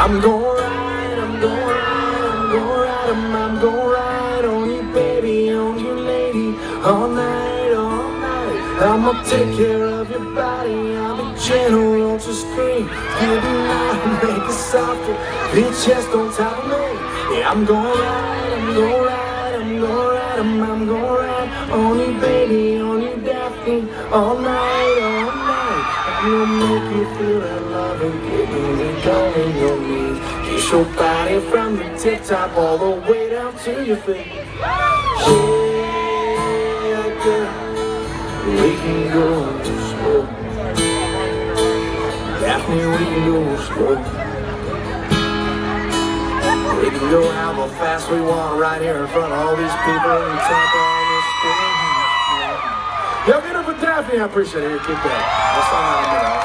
I'm gon' ride, I'm gon' ride, I'm gon' ride, I'm gon' ride on you, baby, on you, lady, all night, all night. I'ma take care of your body, I'll be gentle, don't you scream. Good night, make it softer, put your chest on top of me. Yeah, I'm gon' ride, I'm gon' ride, I'm gon' ride, I'm gon' ride on you, baby, on you, Daphne, all night, all night. I'm gonna make you feel that love and get moving down in your knees. Kiss your body from the tip top all the way down to your feet. Yeah, girl, we can go slow. Daphne, we can go slow. We can go how fast we want right here in front of all these people and top on this stage. Y'all get up for Daphne, I appreciate it. Here, keep that. I'll sign out in a minute.